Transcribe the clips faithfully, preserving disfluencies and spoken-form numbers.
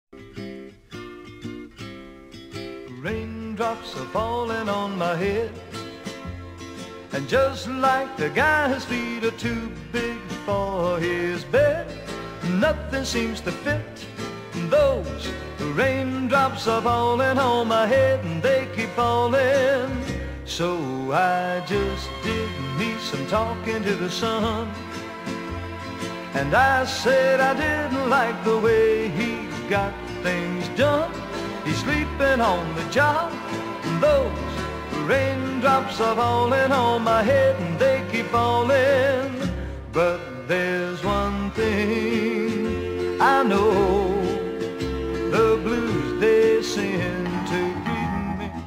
Raindrops are falling on my head, and just like the guy, his feet are too big for his bed. Nothing seems to fit. Those raindrops are falling on my head, and they keep falling. So I just did me some talking to the sun, and I said I didn't like the way he got things done. He's sleeping on the job. Those raindrops are falling on my head, and they keep falling. But there's one thing I know, the blues they send to greet me.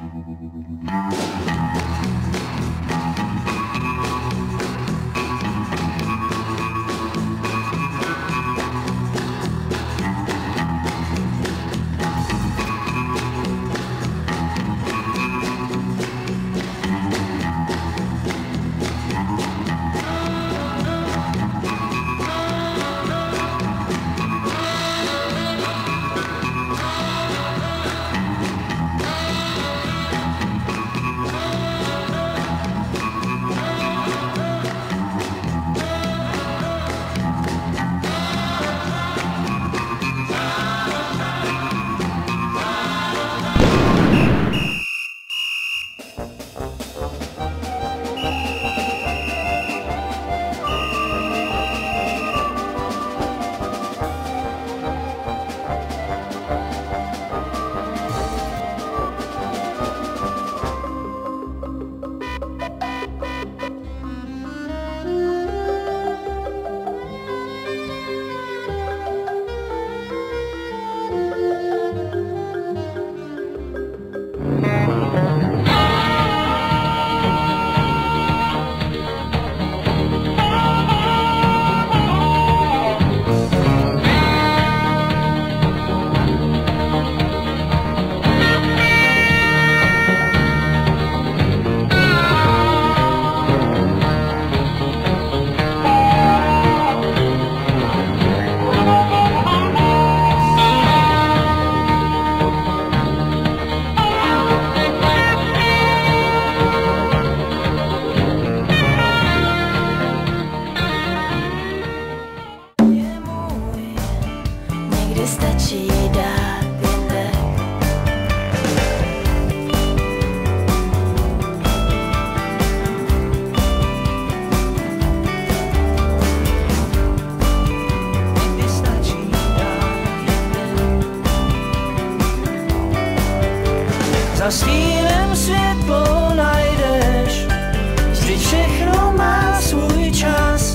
Za stínem světlo najdeš, vždyť všechno má svůj čas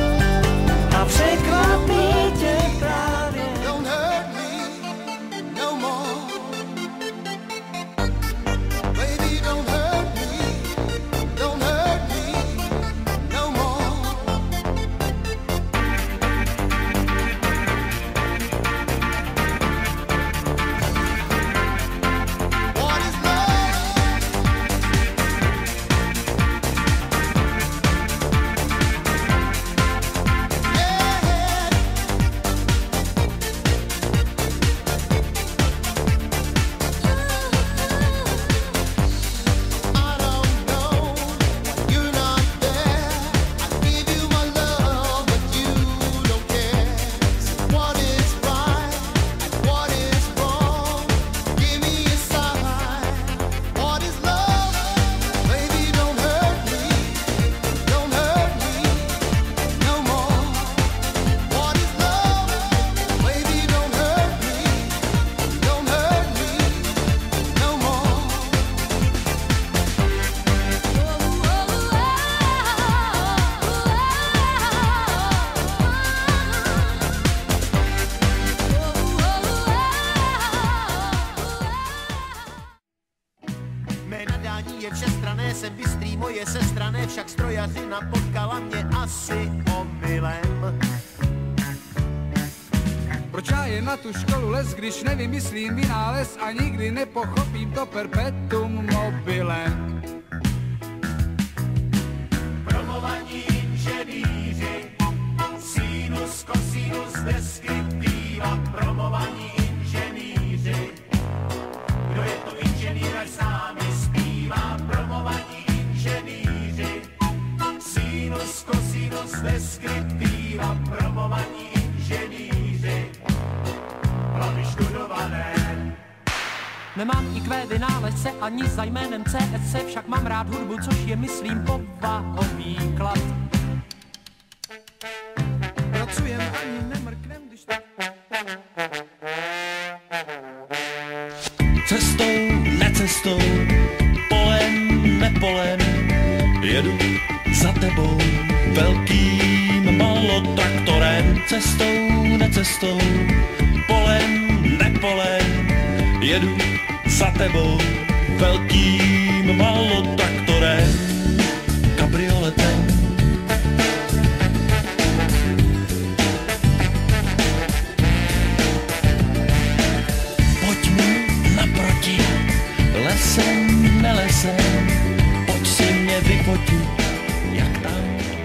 a překvapí tě právě. Don't hurt me no more, baby, don't hurt me, don't hurt me no more. What is je všestranné, jsem bystrý, moje sestrané, však strojařina potkala mě asi omylem. Proč já jen na tu školu les, když nevymyslím vynález a nikdy nepochopím to perpetuum mobilem. Promovaní inženýři, sinus, kosinus, deskriptiva, promovaní inženýři. Nemám I Q vynálezce ani za jménem C S C, však mám rád hudbu, což je, myslím, povahový klad. Pracujem ani nemrknem, když... Cestou, necestou, polem, nepolem, jedu za tebou velkým malotraktorem. Cestou, necestou, polem, nepolem, jedu za tebou velkým malotraktorem, kabrioletem. Pojď mi naproti, lesem, nelesem, pojď si mě vyfotit, jak tam.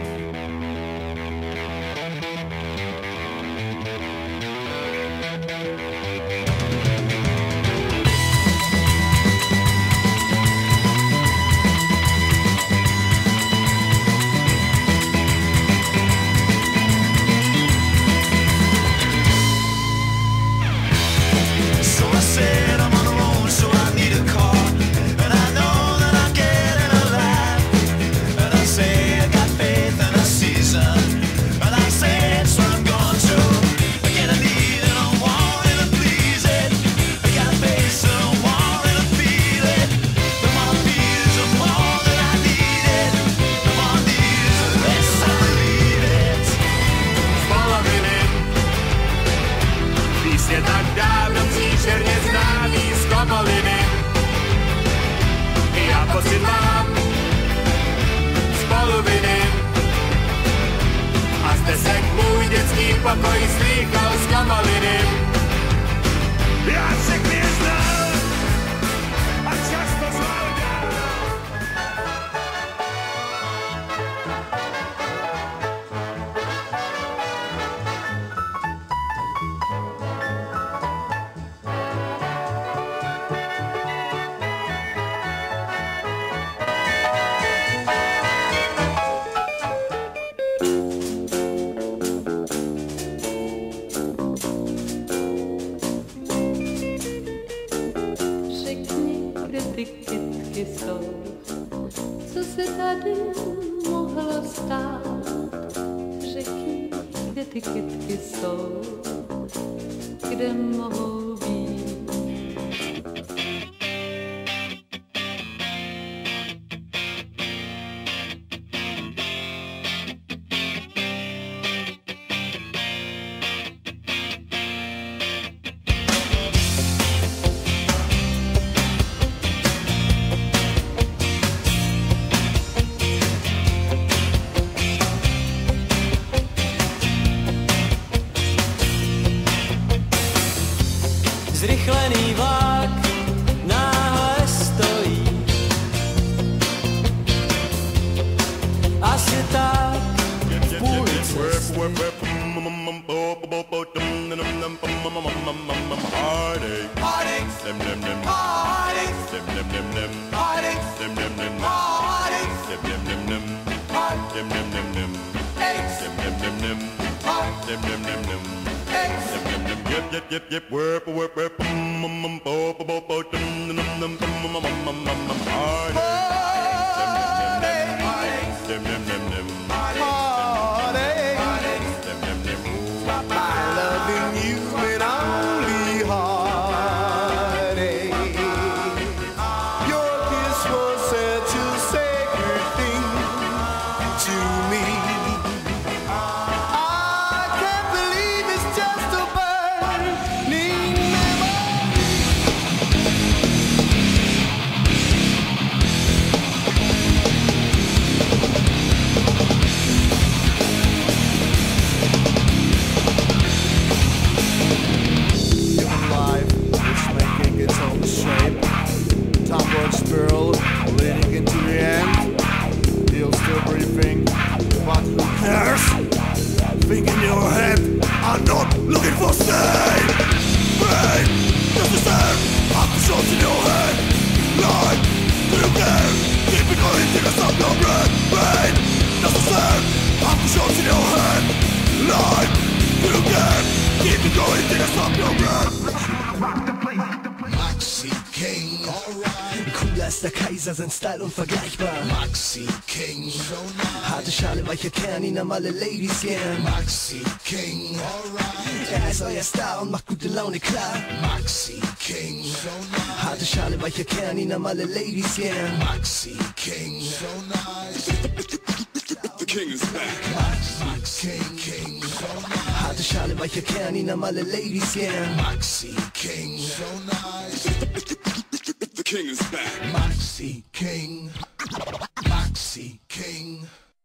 Zrychlený vlak náhle stojí. Asi tak v půli cesty. Yep, yep, yep, yep, whip, whip, whip, mm, mm, mm, bo, bo, bo, bo, dum, dum, dum, dum, dum, dum, dum, dum, dum, party. Dim, dim, dim, dim, dim. Party. Dim, dim, dim, dim. Loving you and only heartache. Your kiss was such a sacred thing to me. I can't believe it's just a burning memory. Human life is making its own shape. Downward spiral leading into the end. You're still breathing, but who cares? Think in your head, I'm not looking for stay. Pain, just the same. After shots in your head, like, do you care? Keep it going till you stop your breath. Pain, just the same. After shots in your head, like, do you care? Keep it going till you stop your breath. Oxy K. bester Kaiser, sein Style unvergleichbar. Maxi King, harte Schale, weicher Kern, ihn haben alle Ladies gern. Maxi King, alright. Er ist euer Star und macht gute Laune klar. Maxi King, harte Schale, weicher Kern, ihn haben alle Ladies gern. Maxi King, so nice. The king is back. Maxi King, King, so nice. harte Schale, weicher Kern, ihn haben alle Ladies gern. Maxi King, so nice. The king is back. Maxi King, Maxi King.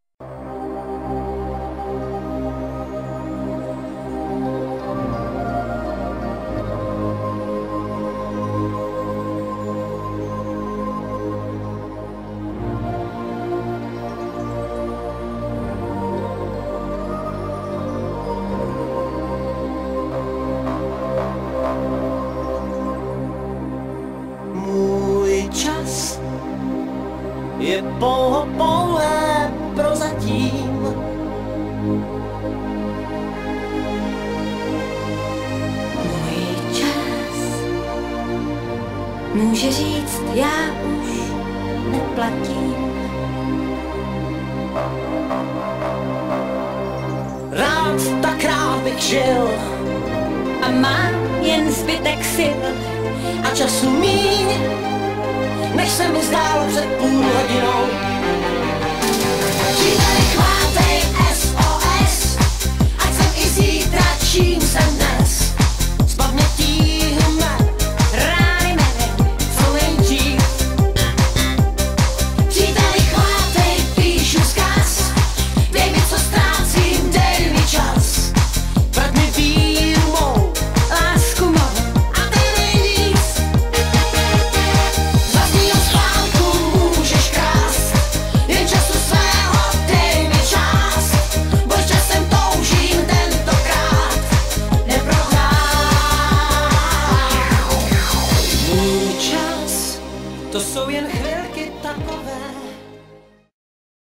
Je pouho pouhé prozatím. Můj čas může říct, já už neplatím. Rád tak rád bych žil a mám jen zbytek sil a času míň, než se mi zdálo před půl hodinou.